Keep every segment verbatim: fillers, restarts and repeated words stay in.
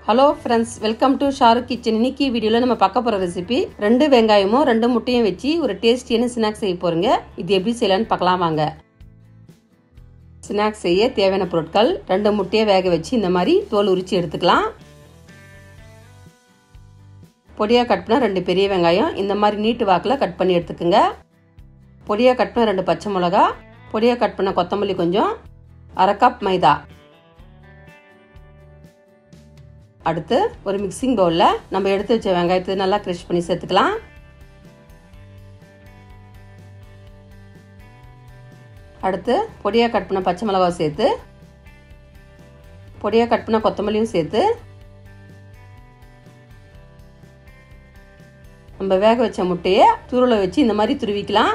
Hello friends, welcome to Shahrukh kitchen. இன்னைக்கு வீடியோவில் நம்ம பார்க்க போகிற ரெசிபி ரெண்டு வெங்காயமும் ரெண்டு முட்டையும் வச்சு ஒரு டேஸ்டியான ஸ்நாக்ஸ் செய்ய போகிறோங்க. இது எப்படி செய்யலான்னு பார்க்கலாம் வாங்க. ஸ்நாக்ஸ் செய்ய தேவையான பொருட்கள்: ரெண்டு முட்டையை வேக வச்சு இந்த மாதிரி தோல் உரிச்சு எடுத்துக்கலாம். பொடியாக கட் பண்ண ரெண்டு பெரிய வெங்காயம் இந்த மாதிரி நீட்டு வாக்கில் கட் பண்ணி எடுத்துக்கோங்க. பொடியாக கட் பண்ண ரெண்டு பச்சை மிளகா, பொடியாக கட் பண்ண கொத்தமல்லி கொஞ்சம், அரை கப் மைதா. அடுத்து ஒரு மிக்சிங் பவுலில் நம்ம எடுத்து வச்ச வெங்காயத்தை நல்லா கிரஷ் பண்ணி சேர்த்துக்கலாம். அடுத்து பொடியாக கட் பண்ண பச்சை மிளகாவை சேர்த்து, பொடியாக கட் பண்ண கொத்தமல்லியும் சேர்த்து நம்ம வேக வச்ச முட்டையை துருளை வச்சு இந்த மாதிரி துருவிக்கலாம்.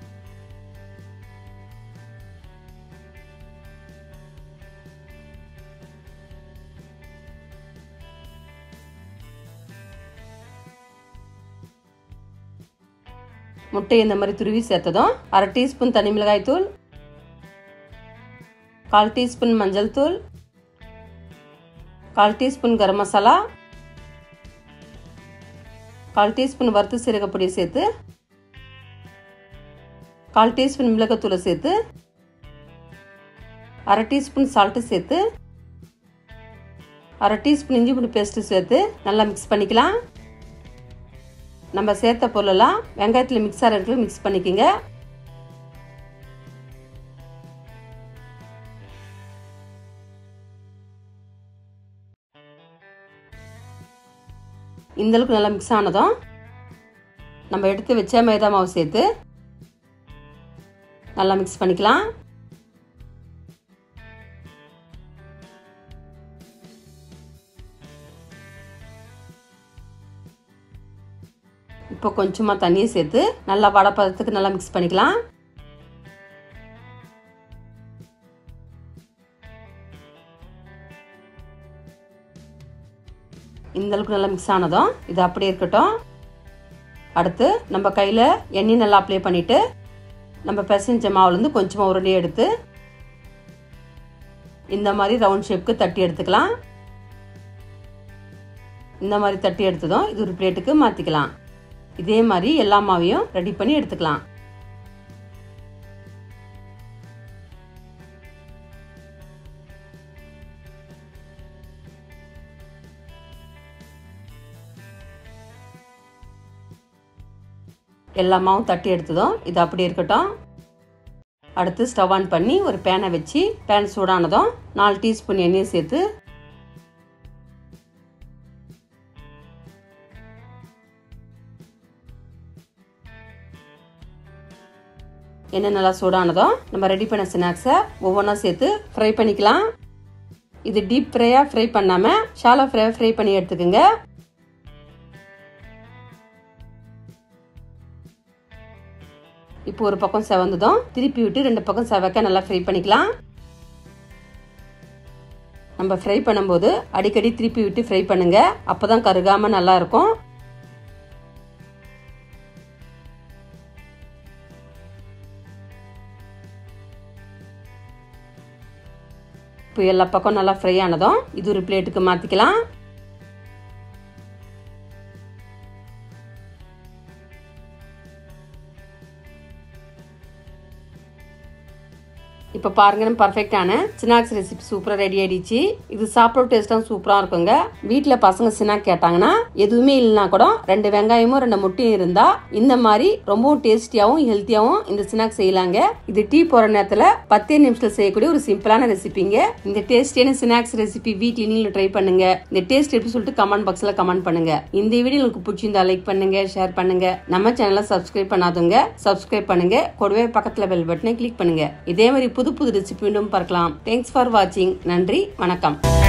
முட்டை இந்த மாதிரி துருவி சேர்த்ததும் அரை டீஸ்பூன் தனி மிளகாய் தூள், கால் டீஸ்பூன் மஞ்சள் தூள், கால் டீஸ்பூன் கரம் மசாலா, கால் டீஸ்பூன் வறுத்து சீரகப்பொடி சேர்த்து, கால் டீஸ்பூன் மிளகாத்தூளை சேர்த்து, அரை டீஸ்பூன் சால்ட்டு சேர்த்து, அரை டீஸ்பூன் இஞ்சி பூண்டு பேஸ்ட்டு சேர்த்து நல்லா மிக்ஸ் பண்ணிக்கலாம். நம்ம சேர்த்த பொருளெல்லாம் வெங்காயத்தில் மிக்ஸ் ஆகிறதுக்கு மிக்ஸ் பண்ணிக்கோங்க. இந்த அளவுக்கு நல்லா மிக்ஸ் ஆனதும் நம்ம எடுத்து வச்ச மைதா மாவு சேர்த்து நல்லா மிக்ஸ் பண்ணிக்கலாம். இப்போ கொஞ்சமாக தண்ணியை சேர்த்து நல்லா வடை பதத்துக்கு நல்லா மிக்ஸ் பண்ணிக்கலாம். இந்த அளவுக்கு நல்லா மிக்ஸ் ஆனதும் இது அப்படியே இருக்கட்டும். அடுத்து நம்ம கையில் எண்ணெய் நல்லா அப்ளை பண்ணிவிட்டு நம்ம பிசைஞ்ச மாவுலேருந்து கொஞ்சமாக உருண்டையை எடுத்து இந்த மாதிரி ரவுண்ட் ஷேப்புக்கு தட்டி எடுத்துக்கலாம். இந்த மாதிரி தட்டி எடுத்ததும் இது ஒரு பிளேட்டுக்கு மாற்றிக்கலாம். இதே மாதிரி எல்லா மாவையும் ரெடி பண்ணி எடுத்துக்கலாம். எல்லா மாவும் தட்டி எடுத்ததும் இது அப்படியே இருக்கட்டும். அடுத்து ஸ்டவ் ஆன் பண்ணி ஒரு பேனை வச்சு பேன் சூடானதும் நாலு டீஸ்பூன் எண்ணெயை சேர்த்து எண்ணெய் நல்லா சூடானதும் நம்ம ரெடி பண்ண ஸ்நாக்ஸை ஒவ்வொன்றா சேர்த்து ஃப்ரை பண்ணிக்கலாம். இது டீப் ஃப்ரையாக ஃப்ரை பண்ணாமல் ஷாலோ ஃப்ரையாக ஃப்ரை பண்ணி எடுத்துக்கோங்க. இப்போ ஒரு பக்கம் செவந்ததும் திருப்பி விட்டு ரெண்டு பக்கம் செவக்க நல்லா ஃப்ரை பண்ணிக்கலாம். நம்ம ஃப்ரை பண்ணும்போது அடிக்கடி திருப்பி விட்டு ஃப்ரை பண்ணுங்க, அப்போதான் கருகாம நல்லா இருக்கும். இப்போ எல்லா பக்கம் நல்லா ஃப்ரை ஆனதும் இது ஒரு பிளேட்டுக்கு மாற்றிக்கலாம். இப்போ பாருங்க, பர்ஃபெக்டான ஸ்நாக்ஸ் ரெசிபி சூப்பராக ரெடி ஆயிடுச்சு. இது சாப்பிட டேஸ்ட்டாக சூப்பராக இருக்குங்க. வீட்டில் பசங்க ஸ்நாக் கேட்டாங்கன்னா எதுவுமே இல்லைனா கூட ரெண்டு வெங்காயமும் ரெண்டு முட்டையும் இருந்தால் இந்த மாதிரி ரொம்பவும் டேஸ்டியாகவும் ஹெல்த்தியாகவும் இந்த ஸ்நாக்ஸ் செய்யலாங்க. இது டீ போகிற நேரத்தில் பத்தே நிமிஷத்தில் செய்யக்கூடிய ஒரு சிம்பிளான ரெசிபிங்க. இந்த டேஸ்டியான ஸ்நாக்ஸ் ரெசிபி வீட்டில் நீங்களும் ட்ரை பண்ணுங்க. இந்த டேஸ்ட் எப்படி சொல்லிட்டு கமெண்ட் பாக்ஸில் கமெண்ட் பண்ணுங்க. இந்த வீடியோ உங்களுக்கு பிடிச்சிருந்தா லைக் பண்ணுங்க, ஷேர் பண்ணுங்க. நம்ம சேனலை சப்ஸ்கிரைப் பண்ணாதவங்க சப்ஸ்கிரைப் பண்ணுங்க. கூடவே பக்கத்தில் பெல் பட்டனை கிளிக் பண்ணுங்க. இதே மாதிரி புது புது ரெசிபி மீண்டும் பார்க்கலாம். தேங்க்ஸ் ஃபார் வாட்சிங். நன்றி, வணக்கம்.